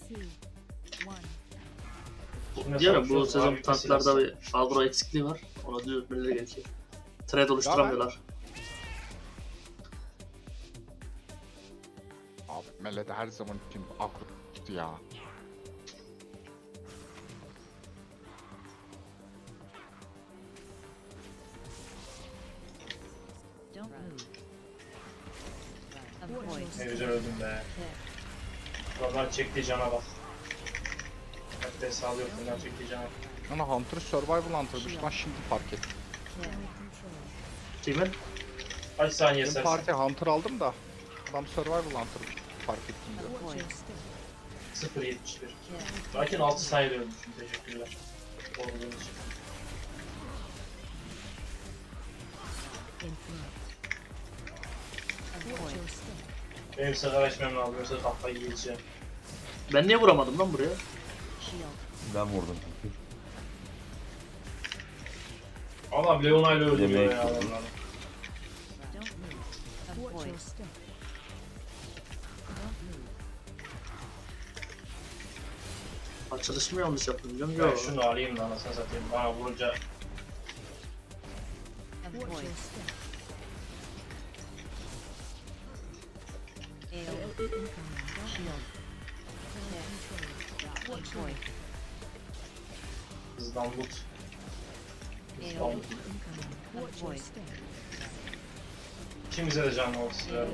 Diyorum bu sezon tanklarda bir agro eksikliği var. Ona düzeltmeleri gerekiyor. Trade oluşturamıyorlar. Abi Mele'de her zaman için aklı ya. Ne güzel öldüm be. Bunlar çektiği cana bak. Hatta sağlıyor bunlar çektiği cana. Ana Hunter Survival Hunter'mış lan şimdi fark ettim. Kimin? Kaç saniye Ben sersin? parti Hunter aldım da adam Survival Hunter fark ettim diyor. 0.71. Lakin 6 saniyede ölmüşüm. Teşekkürler. Olduğunuz için. Benim sigara içmem lazım. Yoksa kafayı yiyeceğim. Ben niye vuramadım lan buraya? Ben vurdum çünkü. Adam Leona'yla öldürüyor Yemeği ya tuttum. adamları. Açılış mı yanlış yaptım biliyor musun? Ben Yok. şunu alayım da anasını satayım. Bana vurunca hızdan loot. Hızdan loot. İkimize de canlı olsun ya.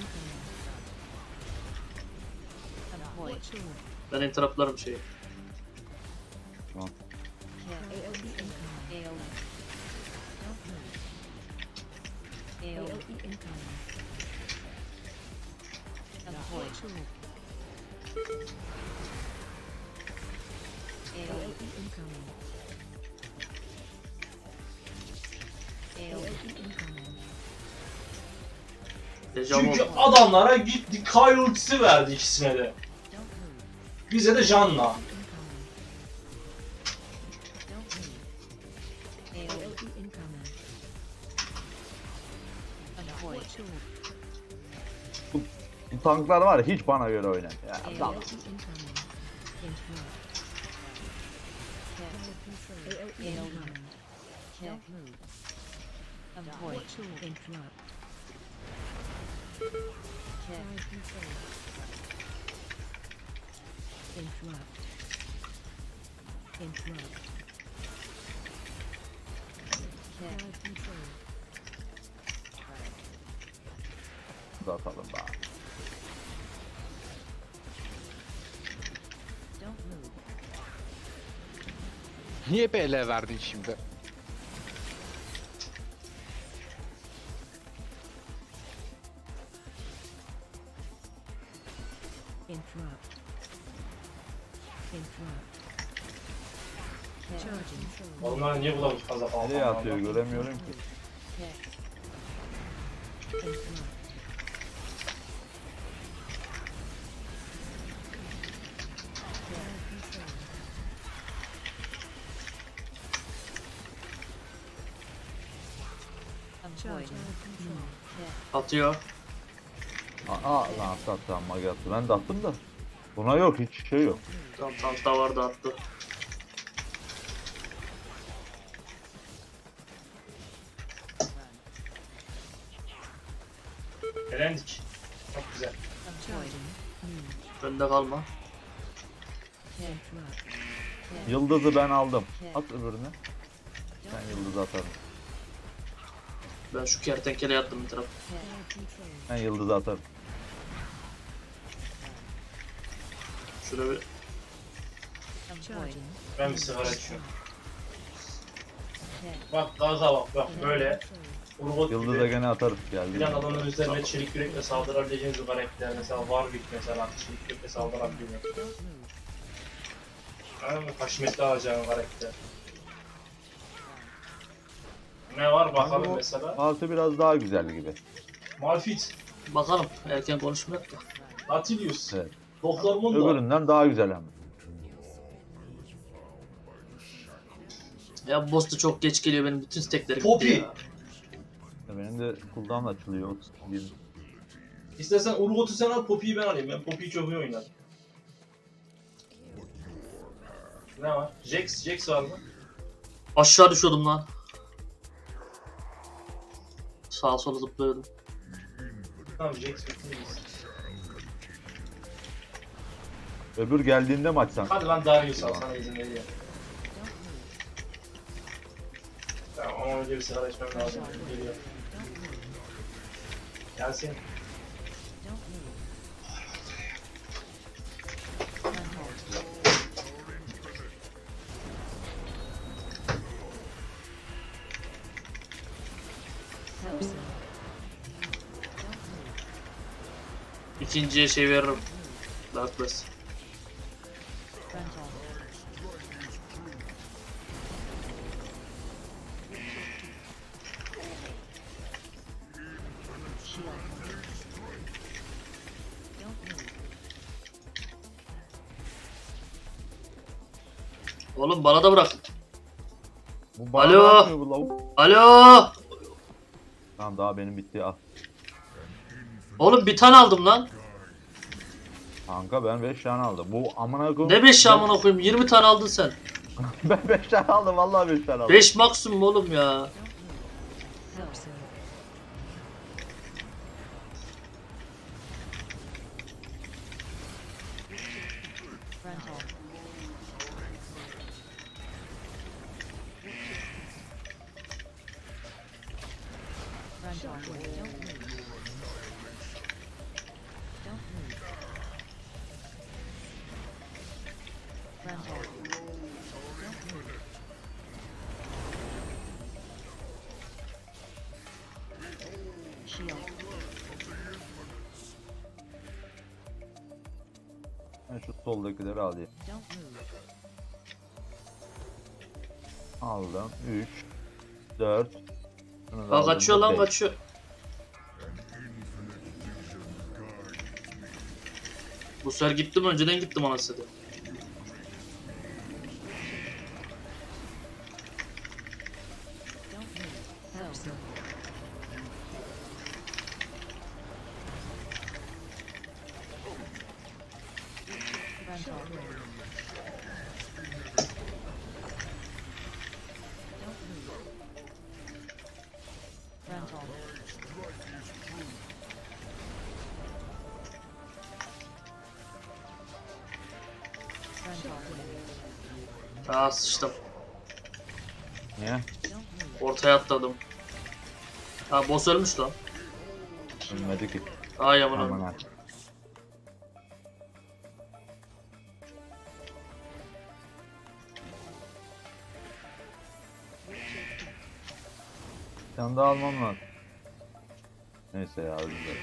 Ben entraplarım şeyi. Tamam. Dejavu Çünkü oldu. adamlara gitti Kyle ultisi verdi ikisine de. Bize de canla. Bu tanklar var ya hiç bana göre oynar. Ya tamam. Atalım daha. Niye BL verdin şimdi? Onlar niye bu kadar fazla falan? Nereye atıyor göremiyorum ki. Atıyor. Aa lan attı magi attı. Ben de attım da. Buna yok hiç şey yok. Tam tank da vardı attı. Elendik. Çok güzel. Önde kalma. Yıldızı ben aldım. At öbürünü. Ben yıldızı atarım. Ben şu kertenkeleye attım bir taraf. Ben yıldızı atarım. Şuraya bir Ben bir sigara içiyorum. Bak gaza bak böyle. Robot Yıldızı gibi. gene atarım. Geldi. Bir an adamın üzerine çelik yürekle saldırabileceğiniz bir karakter. Mesela Warwick mesela çelik yürekle saldırabiliyor. Anladın mı? Haşmetli alacağın karakter. Ne var bakalım Bu mesela? Parti biraz daha güzel gibi. Malphite, bakalım. Erken konuşmayak da. Nautilus, Evet. Doktor Mundo. Öbüründen daha güzel hem. Ya boss da çok geç geliyor benim bütün steklerim. Poppy. gitti ya. Benim de cooldown açılıyor. Bir İstersen Urgot'u sen al, Poppy'yi ben alayım. Ben Poppy'yi çok iyi oynarım. Ne var? Jax var mı? Aşağı düşüyordum lan. Sağa sola zıplıyordum. Tamam Jax bittiniz. Öbür geldiğinde mi açsan? Hadi lan Darius al sana izin veriyor. Tamam ama önce bir sigara içmem lazım. Geliyor. Gelsin. İkinciye şey veririm. Darkness. Oğlum bana da bırak. Bu bana Alo. ne yapıyor bu lavuk? Alo. Tamam daha benim bitti al. Oğlum bir tane aldım lan. Kanka ben 5 tane aldım. Bu amına koyayım. Ne 5 amına koyayım? 20 tane aldın sen. Ben 5 tane aldım vallahi 5 tane aldım. 5 maksimum oğlum ya. Ben şu soldakileri alayım. Aldım. 3 4 Aa, kaçıyor lan kaçıyor. Bu sefer gittim önceden gittim anasını. Aa sıçtım. Niye? Ortaya atladım. Ha boss ölmüş lan. Ölmedi ki. Ay aman Aman aman. ha. Bir tane daha almam lazım. Neyse ya özür dilerim.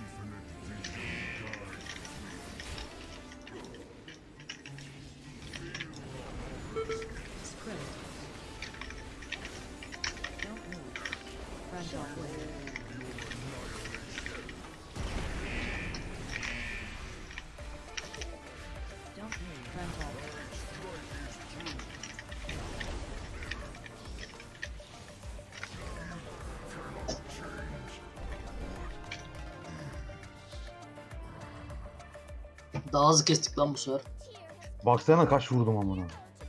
Daha hızlı kestik lan bu sefer. Baksana kaç vurdum amına.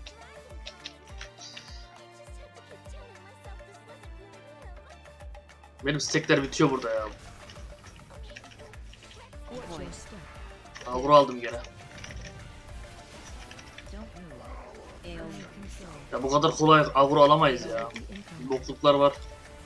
Benim stekler bitiyor burada ya. Avro aldım gene. Ya bu kadar kolay avro alamayız ya. Bokluklar var.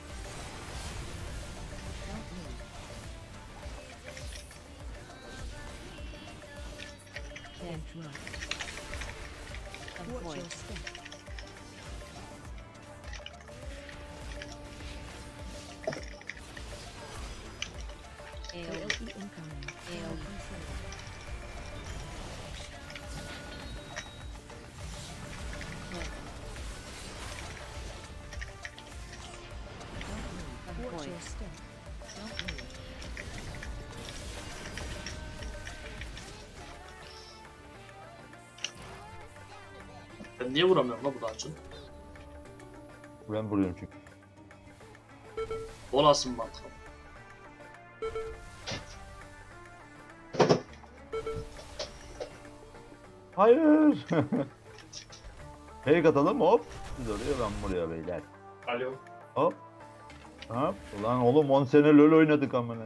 Ben niye vuramıyorum lan bu dancın? Ben vuruyorum çünkü. Olasın mantıklı. Hayır. Fake atalım hop. Siz oraya ben buraya beyler. Alo. Hop. Hop. Ulan oğlum 10 sene LoL oynadık amına.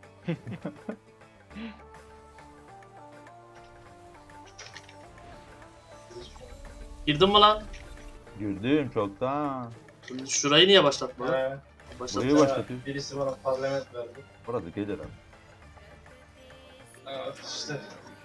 Girdin mi lan? Girdim çoktan. Şimdi şurayı niye başlatma? He. Başlat. Burayı başlatıyor. Birisi bana parlament verdi. Burası gelir abi. Evet işte.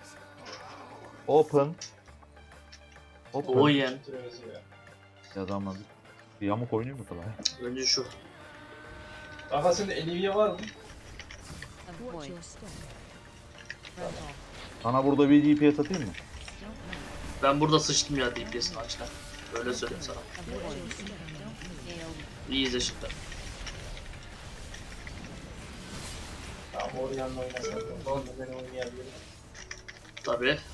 Open. Open. Oyen. Süremiz ya. Yazamadık. Bir yamuk oynuyor mu falan? Önce şu. Kanka sende Olivia var mı? Avoid. Rental. Sana burada bir DPS atayım mı? Don't move. Ben burada sıçtım ya DPS'ini açlar. Öyle söyleyeyim sana. Avoid. Don't move. Nailed. İyi izle şimdi. Tamam Orion'la oynasak. Ondan ben oynayabilirim. Tabii. Rental.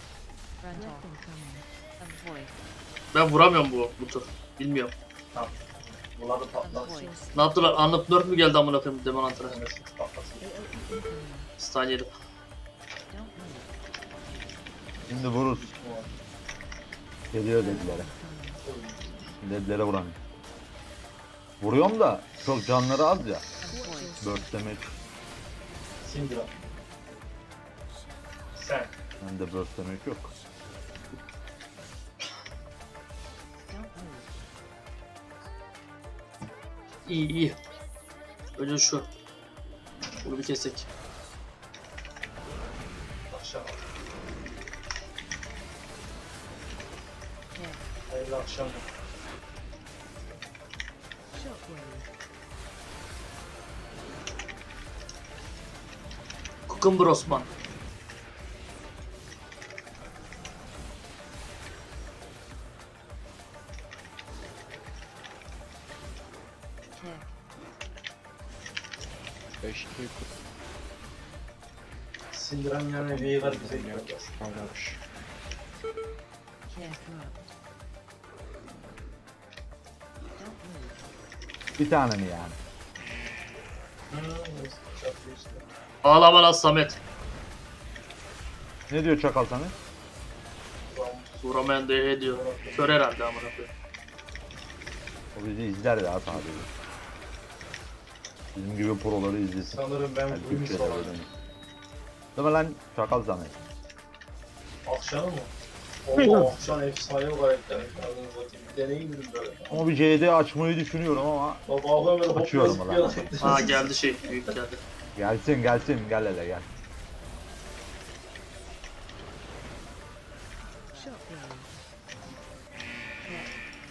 Avoid. Ben vuramıyorum bu tur. Bilmiyorum. Bunları patlat. Avoid. Ne yaptılar? Anlık nerf mü geldi amına koyayım Demon Hunter'a? Patlasın. Stun yedim. Don't move. Şimdi vururuz. Geliyor dedilere. Dedilere vuramıyor. Vuruyorum da çok canları az ya. Avoid. Burst demek. Syndra. Sen. Bende burst demek yok. Don't move. İyi iyi. Önce şu. Bunu bir kesek. Akşam. Hit. Hayırlı akşamlar. Kukumbur Osman. Kick. 5 2 Syndra'nın yanına Veigar bize gidiyor. kalmış. Kick up. Don't move. Bir tane mi yani? Çatlıyor işte. Ağlama lan Samet. Ne diyor çakal sana? Vuramayan DH diyor. Kör herhalde amına koyayım. O bizi izler ya sadece. Bizim gibi proları izlesin. Sanırım ben Yani uyumuş Türkiye'de olan. öyle. Değil mi lan çakal sana? Akşamı mı? Oo akşam efsane o karakter. Deneyim dedim böyle. Ama bir CD açmayı düşünüyorum ama Baba böyle Açıyorum hoplayıp ulan. bir Ha geldi şey. Büyük geldi. gelsin gelsin gel hele gel. Shockwave. Kick.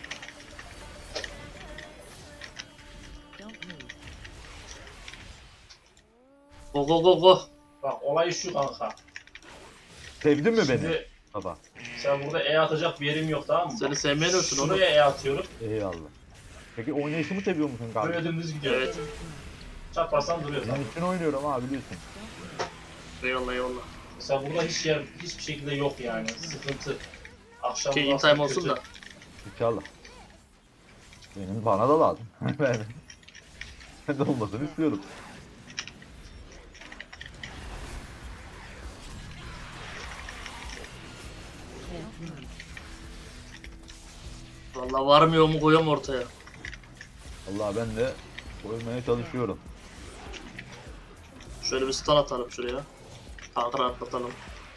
Don't move. Go go go go. Bak olay şu kanka. Sevdin mi beni Şimdi baba? sen burada E atacak bir yerim yok tamam mı? Seni sevmeyen ölsün oğlum. Şuraya E atıyorum. Eyvallah. Peki oynayışımı seviyor musun Böyle kardeşim? dümdüz gidiyor. Evet. Çarparsan duruyor zaten. Senin için oynuyorum ha biliyorsun. Eyvallah eyvallah. Mesela burada hiçbir şekilde yok yani. Sıkıntı. Akşam Şey in aslında time olsun kötü. da. İnşallah. Benim bana da lazım. Ben de olmasını istiyorum. Don't move. Vallahi varmıyor mu koyuyorum ortaya. Allah ben de koymaya çalışıyorum. Şöyle bir stun atalım şuraya. Kanka atlatalım.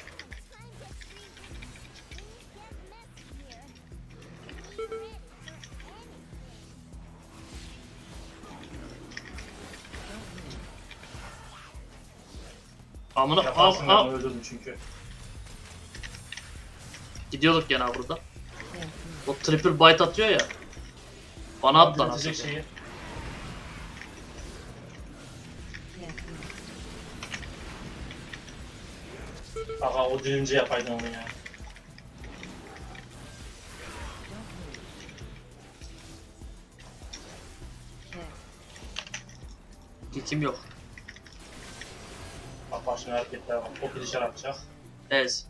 Amına Yaparsın am ben öldürdüm çünkü. gidiyorduk gene ha burada. Can't move. O triple bite atıyor ya. Bana at lan Diretecek aslında. şeyi. Can't move. Aha o dilimci yapaydın onu ya. Don't move. Kick. Kim yok. Bak başına hareketler var. O bir dışarı atacak. Ez.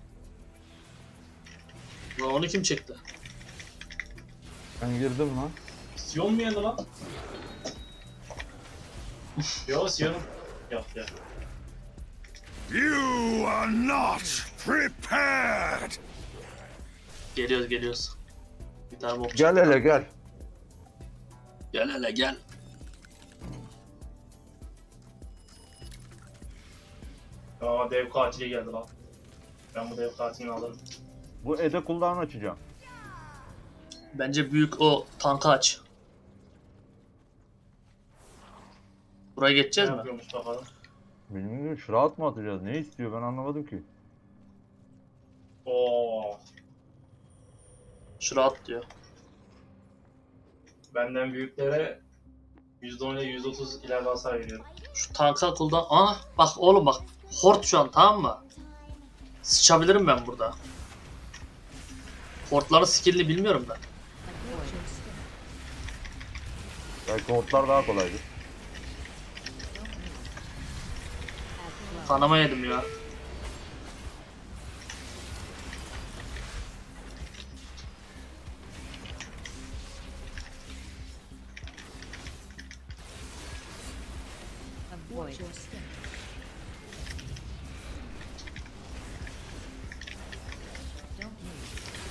Lan onu kim çekti? Ben girdim lan. Sion mu yendi lan? Yo Sion. Yok ya. You are not prepared! Geliyoruz geliyoruz. tane bok Gel hele gel. Gel hele gel. Aa dev katili geldi lan. Ben bu dev katilini alırım. Bu Ede cooldown açacağım. Bence büyük o tankı aç. Buraya Ne geçeceğiz mi? yapıyormuş bakalım. Bilmiyorum, şuraat mı atacağız? Ne istiyor ben anlamadım ki. Oo. Şuraya at diyor. Benden büyüklere %10 ile %30 ileride hasar veriyorum. Şu tanka kuldan... Aa bak oğlum bak. Hort şu an tamam mı? Sıçabilirim ben burada. Hortların skill'ini bilmiyorum ben. Belki hortlar daha kolaydı. Kanama yedim ya. Avoid. Don't move.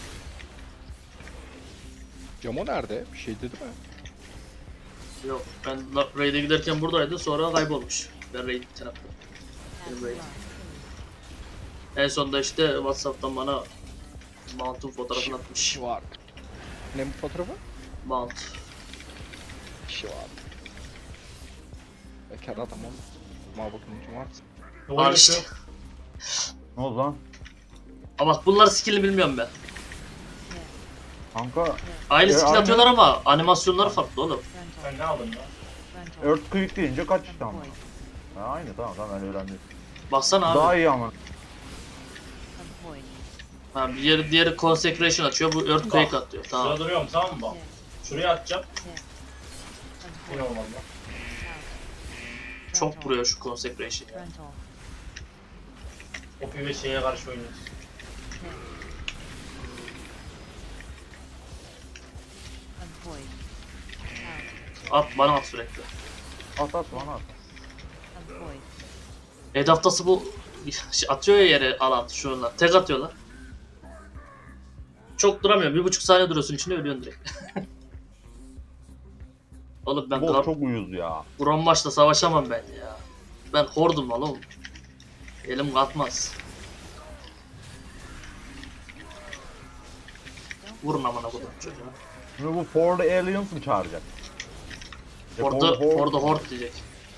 Camo nerede? Bir şey dedi mi? Yok ben raid'e giderken buradaydı sonra kaybolmuş. Ben raid tarafta. Benim raid. En sonunda işte Whatsapp'tan bana Mount'un fotoğrafını atmış. Şu var. Ne bu fotoğrafı? Mount. Şu var. Bekar adam oğlum. Ma bakın kim var? Al işte. Ne oldu lan? Ama bak bunlar skill'ini bilmiyorum ben. Kanka Aynı skill aynı. atıyorlar ama animasyonları farklı oğlum. Ben ne aldım lan? Earthquake deyince kaç işte ama. Ha, aynı tamam ben öğrendim. Baksana abi. Daha iyi ama. Avoid. Ha, bir diğeri Consecration açıyor, bu Earthquake atıyor. Şurada Tamam. duruyorum tamam mı bak? Şuraya atacağım. Yine Avoid. olmadı lan. Çok vuruyor şu Consecration ya. Frontal. Poppy ve şeye karşı oynuyoruz. Avoid. At bana at sürekli. At at bana at. Avoid. Edaftası bu atıyor ya yere alan şunlar. Tek atıyorlar. Çok duramıyor. 1,5 saniye duruyorsun içinde ölüyorsun direkt. Oğlum ben Bu çok uyuz ya. Bron maçta savaşamam ben ya. Ben hordum oğlum. Elim katmaz. Vurun amına kodum çocuğa. Şimdi bu For the Aliens mı çağıracak? Forda hord diyecek.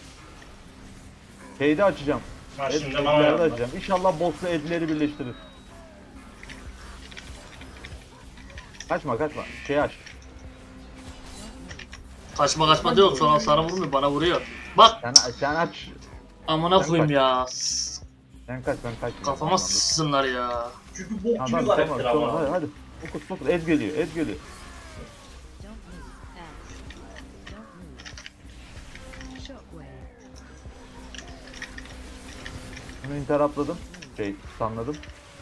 Şeyde açacağım. Ha şimdi Edlerde bana yapma. açacağım. İnşallah boss'la Edleri birleştirir. Kaçma kaçma. Şey aç. Kaçma diyor sonra sana vurmuyor bana vuruyor. Bak Sen aç. amına Sen koyayım kaç. ya. Sen kaç ben kaç. Kafama sıçsınlar ya. Çünkü bok Tamam gibi tamam karakter tamam ama. hadi. Fokus fokus. Ed geliyor. Ed geliyor. Don't move. Axe. Don't move. Shockwave. Bunu interapladım. Stunladım.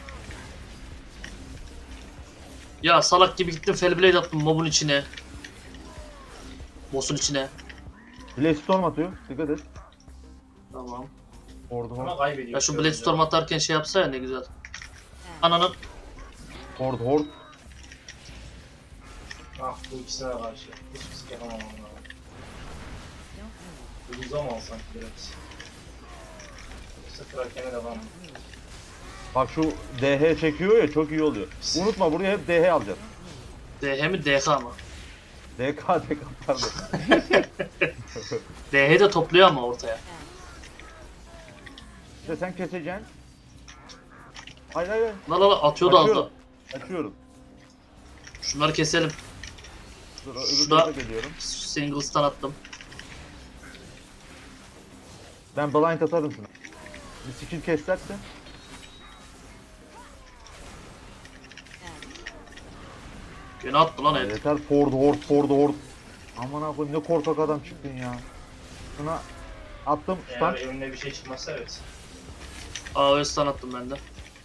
Ya salak gibi gittim Fellblade attım mobun içine. Boss'un içine. Blade atıyor. Dikkat et. Tamam. Horde Ama horde. kaybediyor. Ya şu Blade atarken şey yapsa ya ne güzel. Ananın Horde. Ah bu ikisine de karşı. Hiçbir şey yapamam onlara. Don't move. Ucuza mı alsan ki direkt? Yoksa Kraken'e devam mı? Bak şu DH çekiyor ya çok iyi oluyor. Unutma buraya hep DH alacağız. DH mi DH mı? DK pardon. DH de topluyor ama ortaya. İşte sen keseceksin. Hayır. La atıyordu az da. Açıyorum. Açıyorum. Şunları keselim. Dur, öbür Şurada- tarafa geliyorum. Single stun attım. Ben blind atarım şunu. Bir skill keserse. Gene attı lan el. Yeter Ford. Aman abi ne korkak adam çıktın ya. Şuna attım Eğer stun. önüne bir şey çıkmazsa evet. AOE stun attım ben de.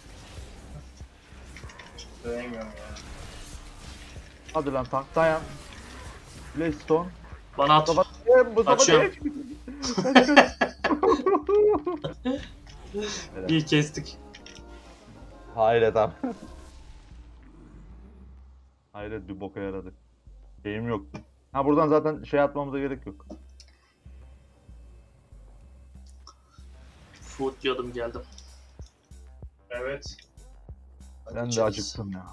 Dönemiyorum ya. Hadi lan tank dayan. Blackstone. Bana at. Mustafa Açıyorum. direkt. İyi kestik. Hayır adam. Hayret bir boka yaradı. Şeyim yok. Ha buradan zaten şey atmamıza gerek yok. Food diyordum geldim. Evet. Ben de içeriz. acıktım ya.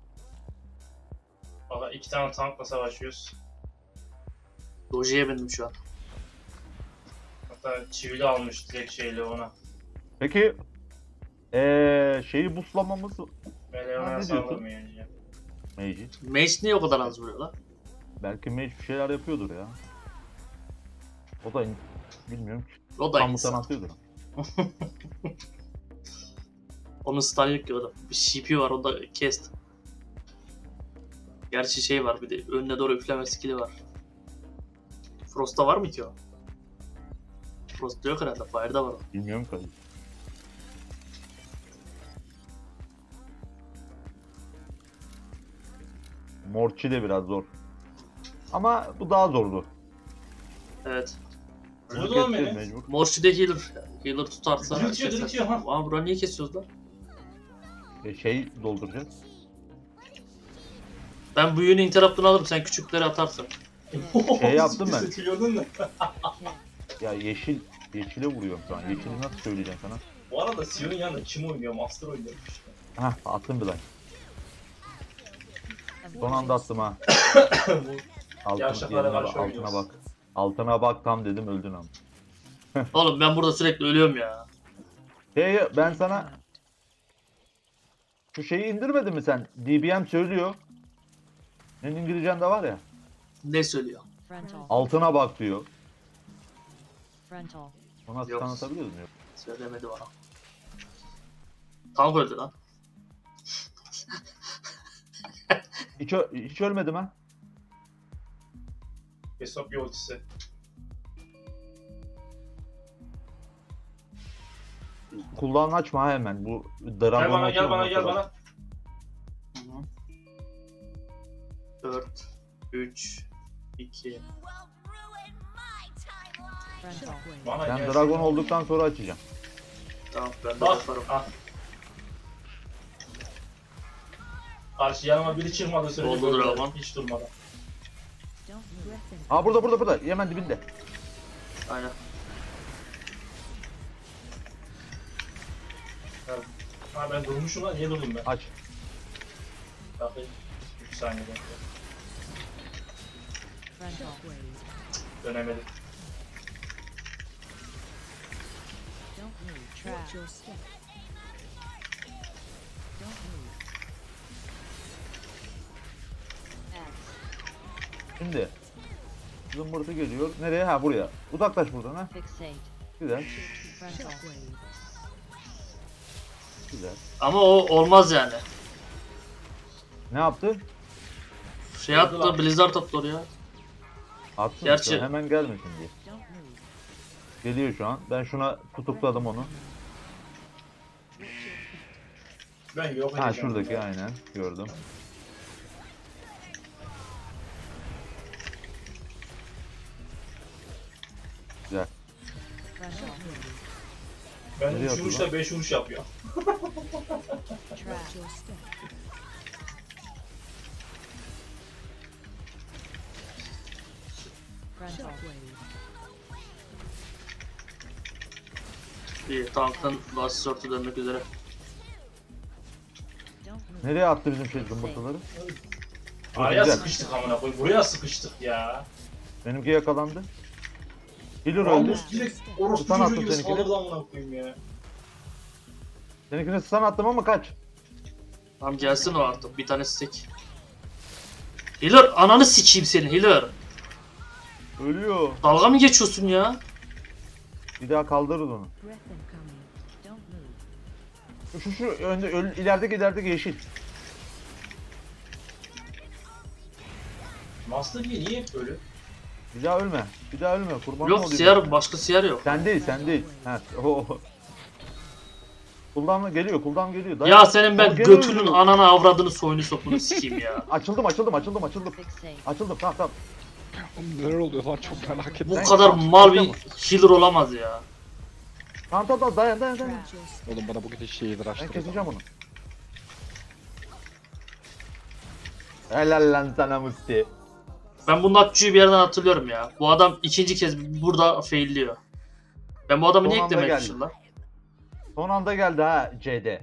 Valla 2 tane tankla savaşıyoruz. Doji'ye bindim şu an. Hatta çivili almış direkt şeyle ona. Peki şeyi buslamamız Meleğe ne diyorsun? sağlamıyor önce. Mage'i. Mage niye o kadar az vuruyor lan? Belki Mage bir şeyler yapıyordur ya. O da bilmiyorum ki. O da Tam insan. mutan atıyordur. Onun stun yok ki oğlum. Bir CP var, o da kest. Gerçi şey var, bir de önüne doğru üfleme skill'i var. Frost'ta var mı ki o? Frost'ta yok herhalde, Fire'da var o. Bilmiyorum ki. Morçi de biraz zor. Ama bu daha zordu. Evet. Vurdu lan Keseceğiz beni. mecbur. Morsi de healer. Healer tutarsa Diriltiyor, keser. diriltiyor, ha. Aa buranı niye kesiyoruz lan? Şey dolduracağız. Ben büyüğünü interrupt'unu alırım, sen küçükleri atarsın. Şey yaptım ben. Sesi gördün mü? Ya yeşile vuruyorum şu an. Yeşili nasıl söyleyeceğim sana? Bu arada Sion'un yanında kim oynuyor? Master oynuyormuş. Hah attım bile. Son anda attım ha. Yavşaklara karşı altına oynuyoruz. bak. Altına bak tam dedim öldün ama. Oğlum ben burada sürekli ölüyorum ya. Ben sana şu şeyi indirmedin mi sen? DBM söylüyor. Senin İngilizcen de var ya. Ne söylüyor? Frontal. Altına bak diyor. Frontal. Ona Yok. tanıtabiliyor muyum? Söylemedi bana. Tank öldü lan. Hiç ölmedim ha. Hesap yolcusu. Kulağını açma ha hemen. Bu Gel dragon bana gel atıyor, bana ondan gel sonra- bana. 4, 3, 2. Frontal. Bana Ben gel. dragon olduktan sonra açacağım. Tamam ben de Bak. yaparım. Ah. Karşı yanıma biri çıkmadı sürece Oldu böyle dragon. hiç durmadan. Don't move. Aa burada. Hemen dibinde. Aynen. Ha ben durmuşum lan niye durdum ben? Aç. Bakayım. 3 saniye bekle. Frontal. Dönemedim. Don't move. Trap. Don't move. X. Şimdi. Zımbırtı geliyor. Nereye? Ha buraya. Uzaklaş buradan ha. Fixate. Güzel. Frontal. Güzel. Ama o olmaz yani. Ne yaptı? Şey attı, Blizzard attı oraya. Atsın. Gerçi- işte, hemen gelmesin diye. Don't move. Geliyor şu an. Ben şuna tutukladım onu. Ben yok edeceğim. Ha şuradaki aynen. Gördüm. Güzel. Frontal. Ben Nereye 3 atıyor vuruşla lan? 5 vuruş yapıyor. Trap. Frontal. İyi, tankın last sortu dönmek üzere. Don't move. Nereye attı bizim şey zımbırtıları? Araya güzel. sıkıştık amına koyayım. Buraya sıkıştık ya. Benimki yakalandı. Healer öldü. Rambus direkt orospu Tutan çocuğu attı gibi seninkini. saldırdı amına koyayım ya. Seninkine stun attım ama kaç. Tamam gelsin o artık, bir tane sik. Healer, ananı sikeyim senin Healer. Ölüyor. Dalga mı geçiyorsun ya? Bir daha kaldırırız onu. Breath incoming. Don't move. Şu önde ilerideki yeşil. Master diye niye hep böyle? Bir daha ölme. Bir daha ölme. Kurban Yok olayım. siyer, başka siyer yok. Sen değil. Ha. O. Cooldown geliyor. Dayan. Ya senin ben O gene götünün ölüyor. ananı avradını soyunu sokunu sikeyim ya. Açıldım. Fixate. Açıldım. Tamam. Oğlum neler oluyor lan çok merak ettim. Bu Ben- kadar mal bir Tamam. healer olamaz ya. Tamam. Dayan. Trap. Oğlum bana bu gece şeyi Ben açtı. keseceğim onu. Helal lan sana Musti. Ben bu Natçu'yu bir yerden hatırlıyorum ya. Bu adam ikinci kez burada failliyor. Ben bu adamı Son niye anda eklememişim geldi. lan? Son anda geldi ha CD.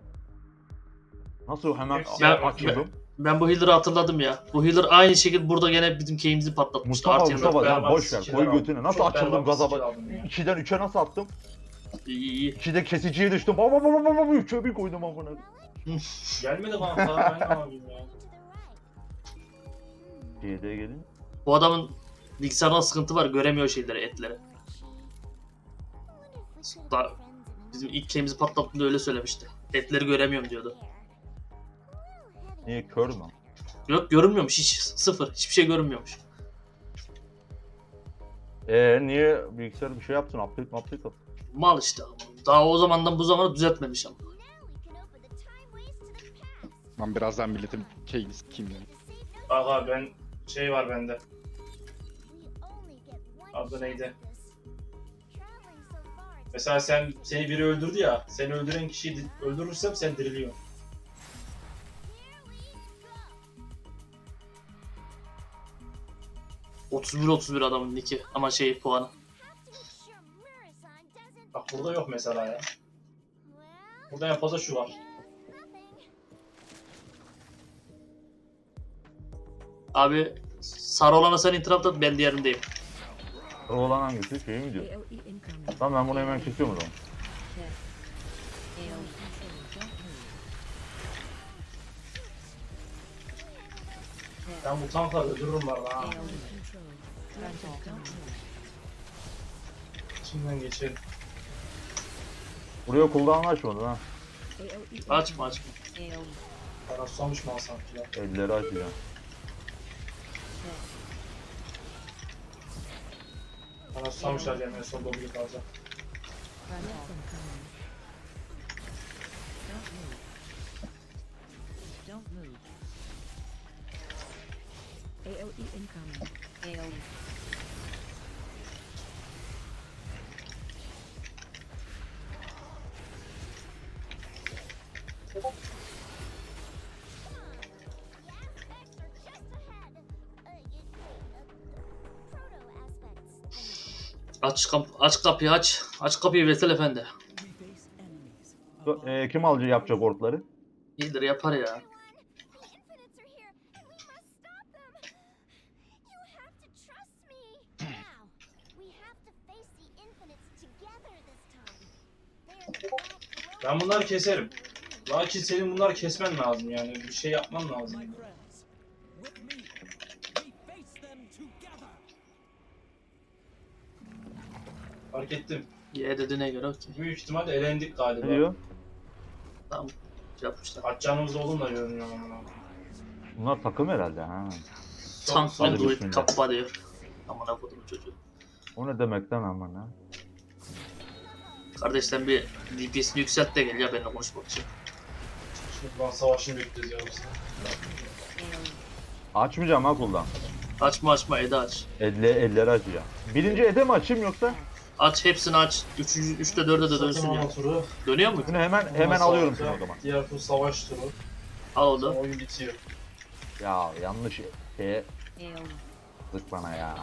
Nasıl hemen Hepsi açıldım. Ben bu healer'ı hatırladım ya. Bu healer aynı şekilde burada gene bizim keyimizi patlatmıştı. Mustafa Artı Mustafa yirmi dört. sen berbat boş ver skill'ler koy aldım. götüne. Nasıl Çok açıldım berbat gaza skill bak. aldım ya. 2'den 3'e nasıl attım? İyi iyi. 2'de kesiciye düştüm. Baba baba baba 3'e bir koydum amına. Gelmedi kanka ben ne yapayım ya. CD'ye gelin. Bu adamın bilgisayarda sıkıntı var. Göremiyor şeyleri, etleri. Bizim ilk keyimizi patlattığında öyle söylemişti. Etleri göremiyorum diyordu. Niye kör mü? Yok görünmüyormuş hiç. Sıfır. Hiçbir şey görünmüyormuş. Niye bilgisayar bir şey yaptın? Update at. Mal işte. Daha o zamandan bu zamana düzeltmemiş ama. Ben birazdan milletin şeyini sikeyim yani. Aga ben şey var bende. Adı neydi? Mesela seni biri öldürdü ya. Seni öldüren kişiyi öldürürsem sen diriliyorsun. ...31 adamın nicki ama şey puanı. Bak burada yok mesela ya. Burada en fazla şu var. Abi sarı olana sen itiraf et, ben diğerindeyim. O olan hangisi? Şey mi diyor? AOE incoming. Tamam ben bunu hemen kesiyorum o zaman. Check. AOE control. Don't move. Check. Ben bu tankları öldürürüm var lan. AOE control. Frontal. Don't move. İçinden geçelim. Buraya cooldown açmadın ha. AOE. Açma açma. AOE. Para susamış mı alsam ki ya? Elleri açacağım. Check. Para susamışlar yani en son dolu kalacak. Frontal incoming. Don't move. Don't move. AOE incoming. AOE. Aç kapıyı aç. Aç kapıyı Veysel Efendi. Kim alıcı yapacak ortları? İyidir yapar ya. Ben bunları keserim. Lakin senin bunları kesmen lazım yani. Bir şey yapman lazım. Fark ettim. Ye dediğine göre okey. Büyük ihtimalle elendik galiba. Ne diyor? Tamam. Şey yapmışlar. Kaç canımız olduğunu da görünüyor ama. Bunlar takım herhalde ha. Tank son Android bismillah. kappa diyor. Amına kodum çocuğu. O ne demekten aman ha. Kardeş sen bir DPS'ini yükselt de gel ya benimle konuşmak için. Şimdi ben savaşını bekliyoruz yoksa. AOE. Açmayacağım ha cooldown. Açma Eda aç. Elleri açacağım. Birinci ede mi açayım yoksa? Aç hepsini aç. 3'te 4'e de dönsün ya. Turu. Dönüyor mu? Bunu hemen alıyorum şunu o zaman. Diğer tur savaş turu. Al oldu. Sonra oyun bitiyor. Ya yanlış şeye AOE. zık bana ya.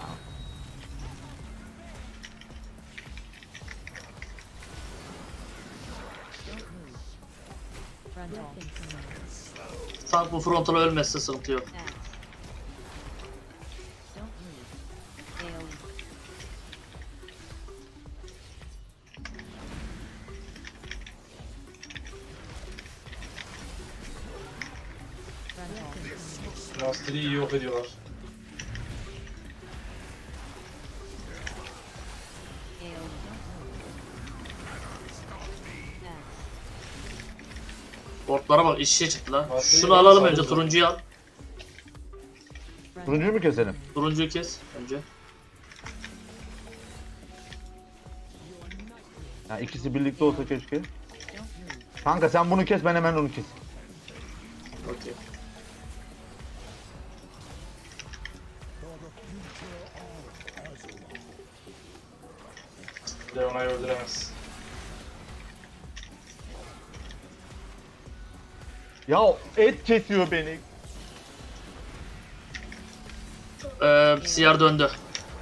Don't move. Frontal incoming. Tank bu frontala ölmezse sıkıntı yok. Axe. Don't move. AOE. Frontal incoming. Master'ı yok ediyorlar. AOE. Don't move. Axe. Botlara bak iç içe çıktı lan. Master'ı Şunu alalım saldırdı. önce turuncuyu al. Frontal. Turuncuyu mu keselim? Turuncuyu kes önce. Ya ikisi birlikte olsa keşke. Don't move. Kanka sen bunu kes ben hemen onu kes. Okey. Leona'yı öldüremez. Ya et kesiyor beni. CR döndü.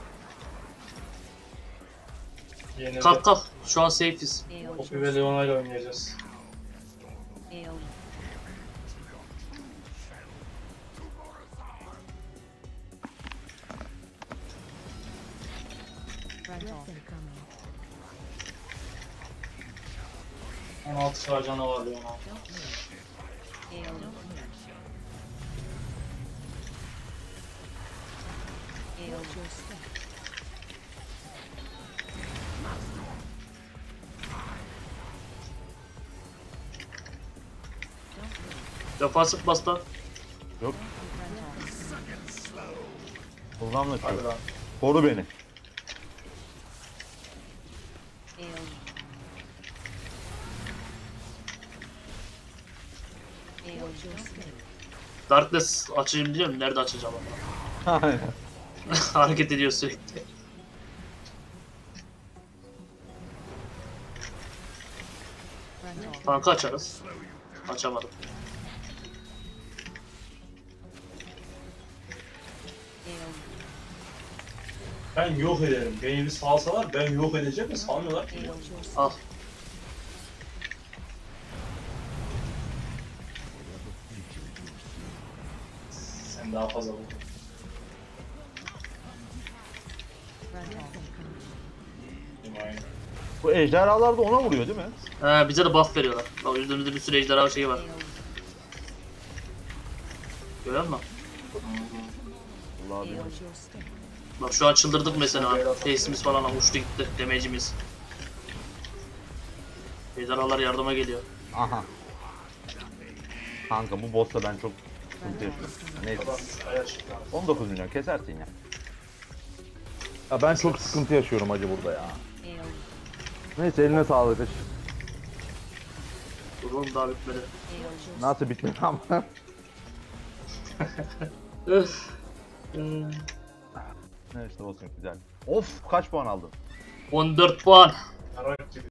Yenildi. Kalk kalk. Şu an safe'iz. Poppy ve Leona ile oynayacağız. Incoming. 16 şarj canavar Leona. Don't move. Don't move. Watch your step. Don't move. Defansif bas lan. Yok. Rental. Kullanma Hadi şu. lan. Koru beni. Watch your step. Darkness açayım diyorum. Nerede açacağım ama. Aynen. Hareket ediyor sürekli. Rental. Tankı açarız. Açamadım. Ben yok ederim. Beni bir salsalar ben yok edeceğim de salmıyorlar ki. Watch your step. Al. Sen daha fazla vur. Rental. Aynen. Bu ejderhalar da ona vuruyor değil mi? Bize de buff veriyorlar. Bak üstümüzde bir sürü ejderha şeyi var. Görüyor musun? Vallahi diyorum. Watch your step. Bak şu an çıldırdık mesela. Face'imiz falan uçtu gitti. Damage'imiz. Ejderhalar yardıma geliyor. Aha. Kanka bu boss'ta ben çok sıkıntı yaşıyorum. Neyse. Adam ayar çıktı. 19 milyon kesersin ya. Ya ben çok sıkıntı yaşıyorum acı burada ya. AoE. Neyse eline sağlık. Durun daha bitmedi. Watch your Nasıl bitmedi ama. Öf. Neyse olsun güzel. Of kaç puan aldın? 14 puan. Yarak gibi.